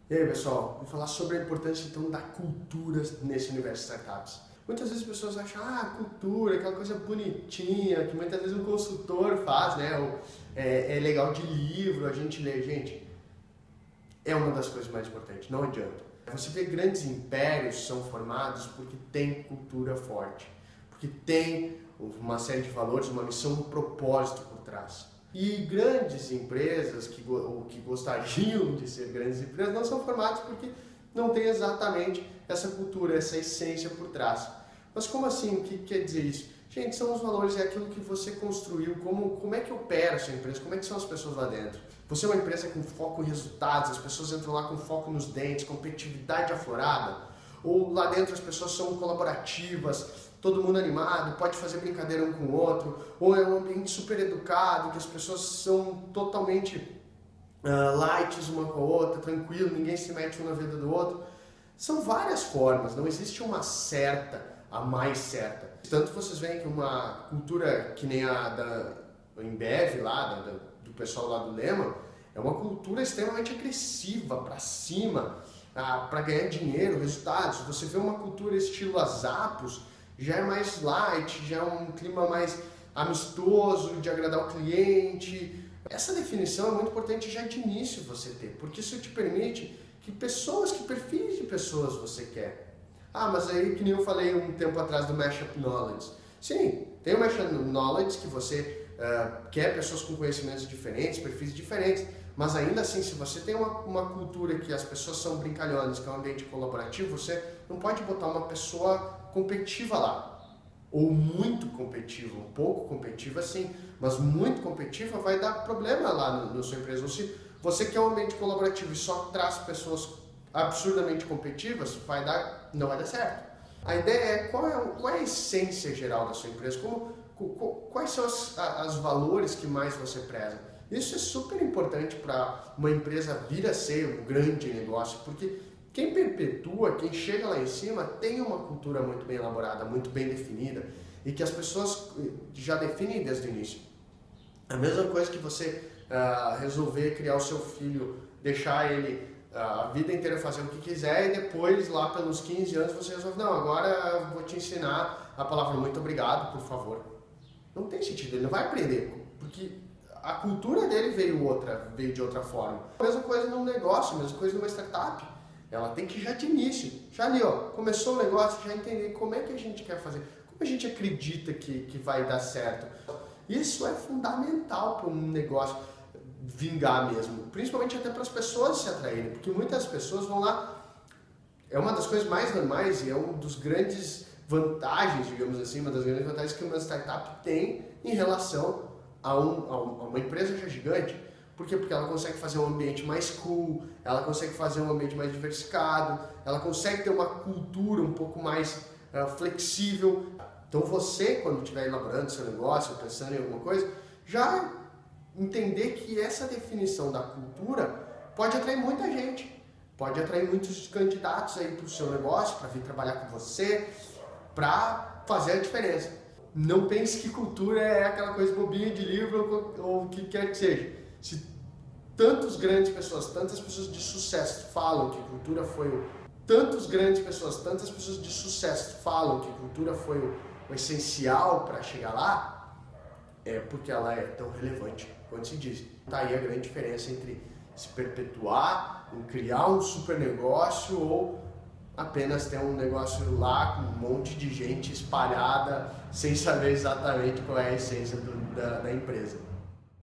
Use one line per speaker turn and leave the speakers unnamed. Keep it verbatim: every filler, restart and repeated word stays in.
E aí, pessoal, vou falar sobre a importância então da cultura nesse universo de startups. Muitas vezes as pessoas acham, ah, cultura, aquela coisa bonitinha, que muitas vezes um consultor faz, né? Ou, é, é legal de livro, a gente lê. Gente, é uma das coisas mais importantes, não adianta. Você vê grandes impérios são formados porque tem cultura forte, porque tem uma série de valores, uma missão, um propósito por trás. E grandes empresas que, ou que gostariam de ser grandes empresas não são formadas porque não tem exatamente essa cultura, essa essência por trás. Mas como assim? O que quer dizer isso? Gente, são os valores, é aquilo que você construiu, como, como é que opera a sua empresa, como é que são as pessoas lá dentro. Você é uma empresa com foco em resultados, as pessoas entram lá com foco nos dentes, competitividade aflorada, ou lá dentro as pessoas são colaborativas, todo mundo animado, pode fazer brincadeira um com o outro, ou é um ambiente super educado, que as pessoas são totalmente uh, light uma com a outra, tranquilo, ninguém se mete um na vida do outro. São várias formas, não existe uma certa, a mais certa. Tanto vocês veem que uma cultura que nem a da Embev lá, da, do pessoal lá do Lema, é uma cultura extremamente agressiva, para cima, ah, para ganhar dinheiro, resultados. Você vê uma cultura estilo Azapos, já é mais light, já é um clima mais amistoso, de agradar o cliente. Essa definição é muito importante já de início você ter, porque isso te permite que pessoas, que perfis de pessoas você quer. Ah, mas aí que nem eu falei um tempo atrás do Mashup Knowledge. Sim, tem o Mashup Knowledge que você uh, quer pessoas com conhecimentos diferentes, perfis diferentes, mas ainda assim, se você tem uma, uma cultura que as pessoas são brincalhonas, que é um ambiente colaborativo, você não pode botar uma pessoa competitiva lá, ou muito competitiva, um pouco competitiva sim, mas muito competitiva vai dar problema lá na sua empresa. Ou se você quer um ambiente colaborativo e só traz pessoas absurdamente competitivas, vai dar, não vai dar certo. A ideia é qual é, qual é a essência geral da sua empresa, como, quais são os as valores que mais você preza. Isso é super importante para uma empresa vir a ser um grande negócio, porque quem perpetua, quem chega lá em cima, tem uma cultura muito bem elaborada, muito bem definida e que as pessoas já definem desde o início. A mesma coisa que você uh, resolver criar o seu filho, deixar ele uh, a vida inteira fazer o que quiser e depois, lá pelos quinze anos, você resolve, não, agora eu vou te ensinar a palavra muito obrigado, por favor. Não tem sentido, ele não vai aprender, porque a cultura dele veio, outra, veio de outra forma. A mesma coisa num negócio, a mesma coisa numa startup. Ela tem que já de início, já ali, ó, começou o negócio, já entender como é que a gente quer fazer, como a gente acredita que, que vai dar certo. Isso é fundamental para um negócio vingar mesmo, principalmente até para as pessoas se atraírem, porque muitas pessoas vão lá, é uma das coisas mais normais e é um dos grandes vantagens, digamos assim, uma das grandes vantagens que uma startup tem em relação a, um, a uma empresa já gigante. Por quê? Porque ela consegue fazer um ambiente mais cool, ela consegue fazer um ambiente mais diversificado, ela consegue ter uma cultura um pouco mais uh, flexível. Então você, quando estiver elaborando seu negócio, pensando em alguma coisa, já entender que essa definição da cultura pode atrair muita gente, pode atrair muitos candidatos aí para o seu negócio, para vir trabalhar com você, para fazer a diferença. Não pense que cultura é aquela coisa bobinha de livro ou o que quer que seja. Se tantas grandes pessoas, tantas pessoas de sucesso falam que cultura foi o... Tantas grandes pessoas, tantas pessoas de sucesso falam que cultura foi o, o essencial para chegar lá, é porque ela é tão relevante quanto se diz. Tá aí a grande diferença entre se perpetuar, em criar um super negócio ou apenas ter um negócio lá com um monte de gente espalhada sem saber exatamente qual é a essência do, da, da empresa.